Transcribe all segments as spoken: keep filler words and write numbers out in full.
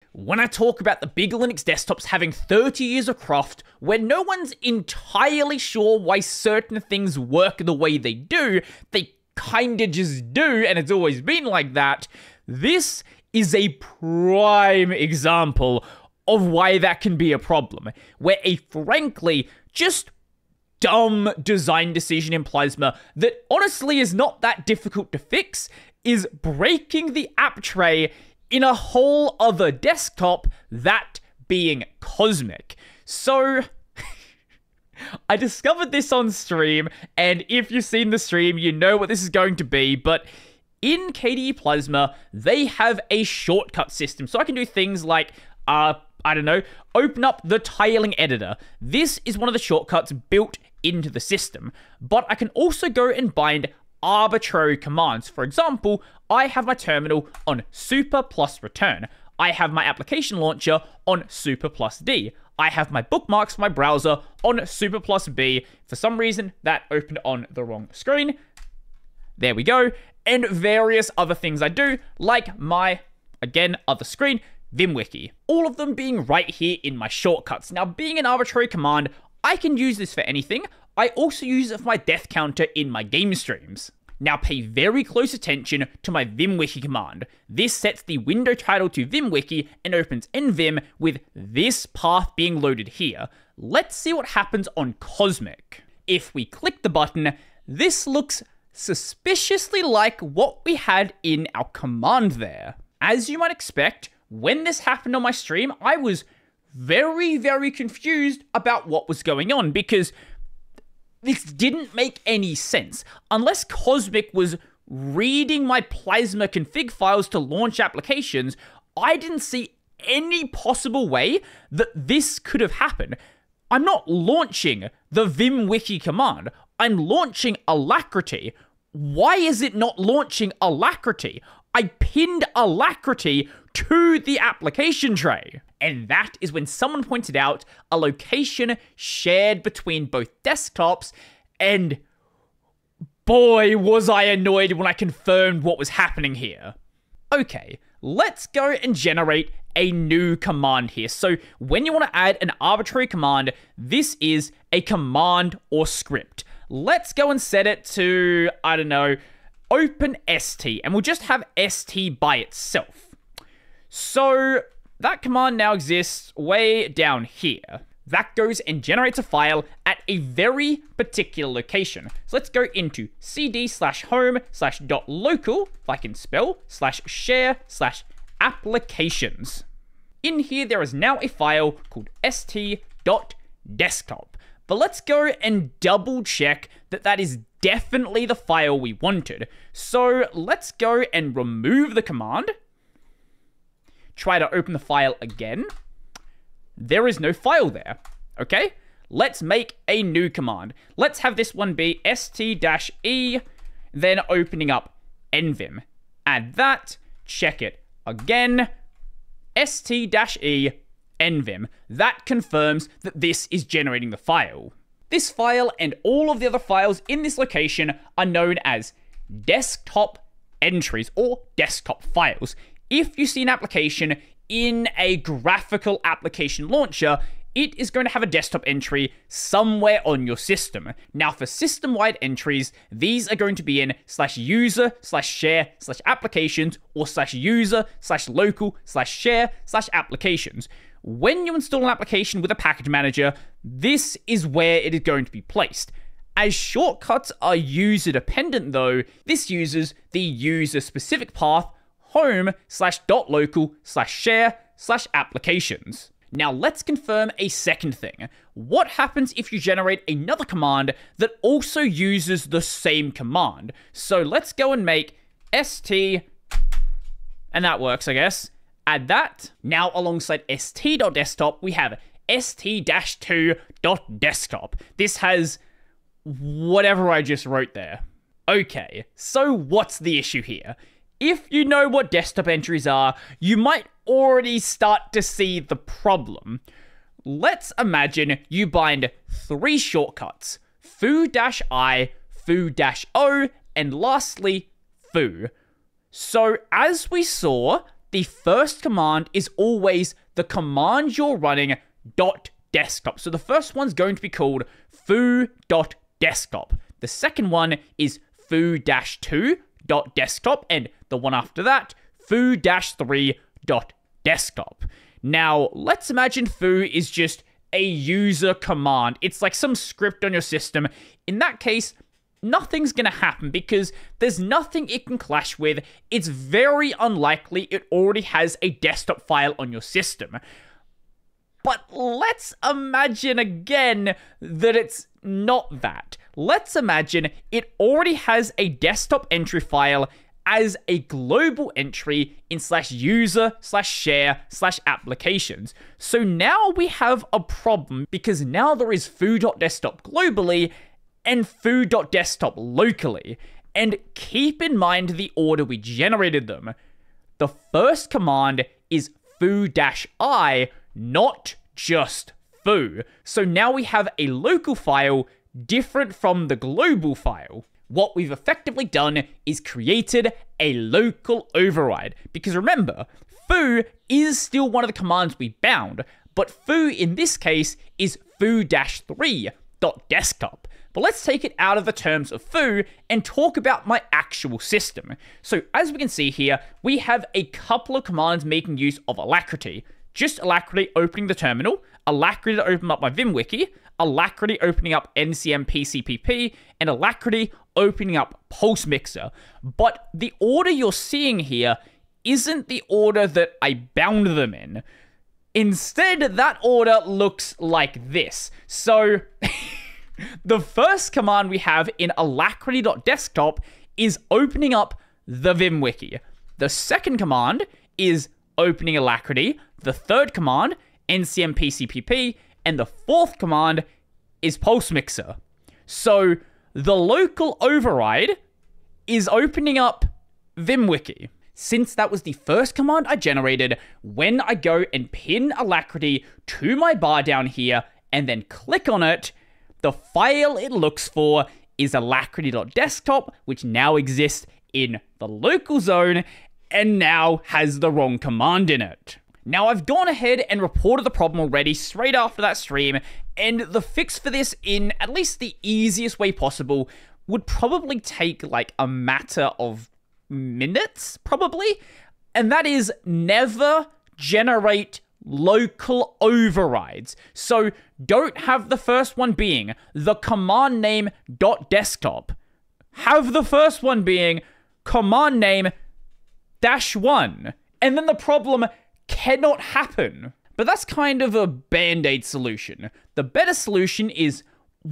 when I talk about the big Linux desktops having thirty years of craft, where no one's entirely sure why certain things work the way they do, they kinda just do, and it's always been like that, this is a prime example of why that can be a problem, where a frankly just dumb design decision in Plasma that honestly is not that difficult to fix is breaking the app tray in a whole other desktop, that being Cosmic. So, I discovered this on stream, and if you've seen the stream, you know what this is going to be, but in K D E Plasma, they have a shortcut system, so I can do things like, uh, I don't know, open up the tiling editor. This is one of the shortcuts built into the system, but I can also go and bind arbitrary commands. For example, I have my terminal on super plus return. I have my application launcher on super plus D. I have my bookmarks for my browser on super plus B. For some reason, that opened on the wrong screen. There we go. And various other things I do, like my, again, other screen, VimWiki. All of them being right here in my shortcuts. Now, being an arbitrary command, I can use this for anything. I also use it for my death counter in my game streams. Now pay very close attention to my VimWiki command. This sets the window title to VimWiki and opens nvim with this path being loaded here. Let's see what happens on Cosmic. If we click the button, this looks suspiciously like what we had in our command there. As you might expect, when this happened on my stream, I was very, very confused about what was going on, because this didn't make any sense. Unless Cosmic was reading my Plasma config files to launch applications, I didn't see any possible way that this could have happened. I'm not launching the VimWiki command. I'm launching Alacrity. Why is it not launching Alacrity? I pinned Alacrity to the application tray. And that is when someone pointed out a location shared between both desktops, and boy, was I annoyed when I confirmed what was happening here. Okay, let's go and generate a new command here. So when you want to add an arbitrary command, this is a command or script. Let's go and set it to, I don't know, open st, and we'll just have st by itself. So that command now exists way down here. That goes and generates a file at a very particular location. So let's go into cd slash home slash dot local, if I can spell, slash share slash applications. In here, there is now a file called st.desktop. But let's go and double check that that is definitely the file we wanted. So let's go and remove the command. Try to open the file again. There is no file there. Okay, let's make a new command. Let's have this one be st-e, then opening up nvim. Add that, check it again, st-e, nvim. That confirms that this is generating the file. This file and all of the other files in this location are known as desktop entries or desktop files. If you see an application in a graphical application launcher, it is going to have a desktop entry somewhere on your system. Now, for system-wide entries, these are going to be in slash user slash share slash applications or slash user slash local slash share slash applications. When you install an application with a package manager, this is where it is going to be placed. As shortcuts are user-dependent though, this uses the user-specific path home slash dot local slash share slash applications. Now let's confirm a second thing. What happens if you generate another command that also uses the same command? So let's go and make st, and that works, I guess. Add that. Now alongside st.desktop, we have st two dot desktop. This has whatever I just wrote there. Okay, so what's the issue here? If you know what desktop entries are, you might already start to see the problem. Let's imagine you bind three shortcuts, foo-i, foo-o, and lastly, foo. So as we saw, the first command is always the command you're running dot desktop. So the first one's going to be called foo.desktop. The second one is foo-two.desktop, and the one after that, foo-three.desktop. Now, let's imagine foo is just a user command. It's like some script on your system. In that case, nothing's going to happen because there's nothing it can clash with. It's very unlikely it already has a desktop file on your system. But let's imagine again that it's not that. Let's imagine it already has a desktop entry file as a global entry in slash user slash share slash applications. So now we have a problem because now there is foo.desktop globally and foo.desktop locally. And keep in mind the order we generated them. The first command is foo-I, not just foo. So now we have a local file different from the global file. What we've effectively done is created a local override. Because remember, foo is still one of the commands we bound, but foo in this case is foo-three.desktop. But let's take it out of the terms of foo and talk about my actual system. So as we can see here, we have a couple of commands making use of Alacrity. Just Alacrity opening the terminal, Alacrity to open up my VimWiki, Alacrity opening up N C M P C P P, and Alacrity opening up Pulse Mixer. But the order you're seeing here isn't the order that I bound them in. Instead, that order looks like this. So the first command we have in alacrity.desktop is opening up the VimWiki. The second command is opening Alacrity. The third command, N C M P C P P, and the fourth command is Pulse Mixer. So the local override is opening up VimWiki. Since that was the first command I generated, when I go and pin Alacrity to my bar down here and then click on it, the file it looks for is alacrity.desktop, which now exists in the local zone and now has the wrong command in it. Now, I've gone ahead and reported the problem already straight after that stream, and the fix for this in at least the easiest way possible would probably take like a matter of minutes, probably, and that is never generate local overrides. So don't have the first one being the command name dot desktop. Have the first one being command name dash one, and then the problem cannot happen. But that's kind of a band-aid solution. The better solution is,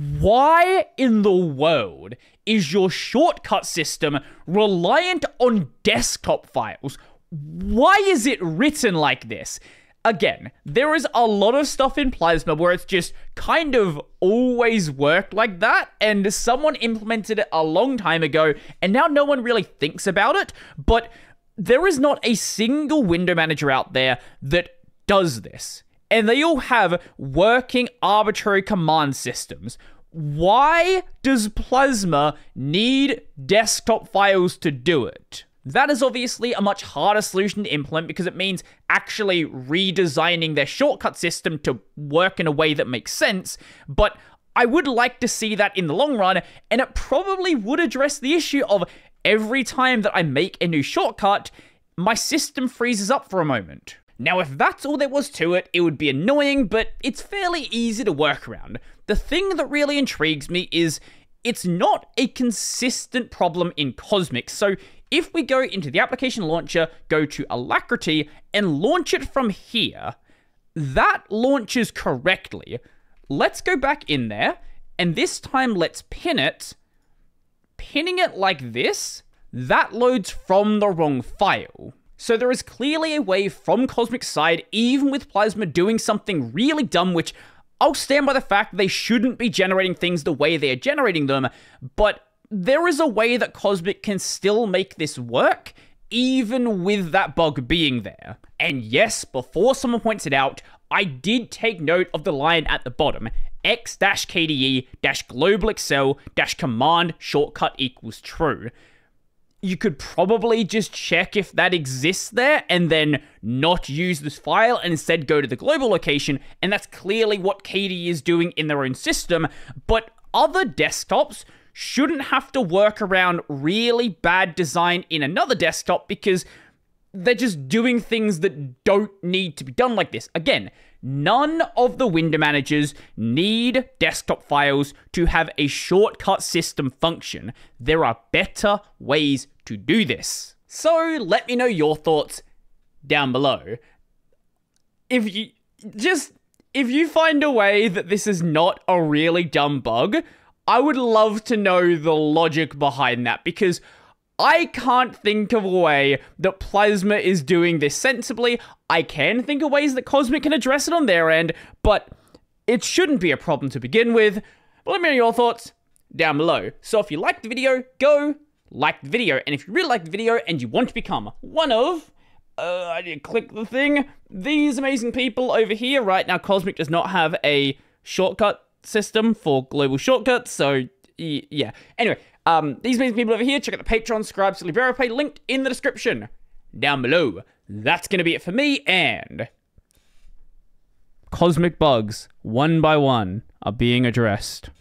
why in the world is your shortcut system reliant on desktop files? Why is it written like this? Again, there is a lot of stuff in Plasma where it's just kind of always worked like that, and someone implemented it a long time ago, and now no one really thinks about it, but there is not a single window manager out there that does this. And they all have working arbitrary command systems. Why does Plasma need desktop files to do it? That is obviously a much harder solution to implement because it means actually redesigning their shortcut system to work in a way that makes sense, but I would like to see that in the long run, and it probably would address the issue of every time that I make a new shortcut, my system freezes up for a moment. Now, if that's all there was to it, it would be annoying, but it's fairly easy to work around. The thing that really intrigues me is it's not a consistent problem in Cosmic. So if we go into the application launcher, go to Alacrity, and launch it from here, that launches correctly. Let's go back in there, and this time let's pin it. Pinning it like this, that loads from the wrong file. So there is clearly a way from Cosmic's side, even with Plasma doing something really dumb, which I'll stand by the fact they shouldn't be generating things the way they are generating them, but there is a way that Cosmic can still make this work, even with that bug being there. And yes, before someone points it out, I did take note of the line at the bottom, x-kde-global excel-command shortcut equals true. you could probably just check if that exists there and then not use this file and instead go to the global location. And that's clearly what K D E is doing in their own system. But other desktops shouldn't have to work around really bad design in another desktop because they're just doing things that don't need to be done like this. Again, none of the window managers need desktop files to have a shortcut system function. There are better ways to do this. So let me know your thoughts down below. If you just, if you find a way that this is not a really dumb bug, I would love to know the logic behind that, because I can't think of a way that Plasma is doing this sensibly. I can think of ways that Cosmic can address it on their end, but it shouldn't be a problem to begin with. But let me know your thoughts down below. So if you liked the video, go like the video. And if you really like the video and you want to become one of, uh, I did click the thing, these amazing people over here. Right now, Cosmic does not have a shortcut system for global shortcuts, so yeah. Anyway, um, these amazing people over here, check out the Patreon, subscribe to Libera Pay, linked in the description down below. That's going to be it for me, and Cosmic bugs, one by one, are being addressed.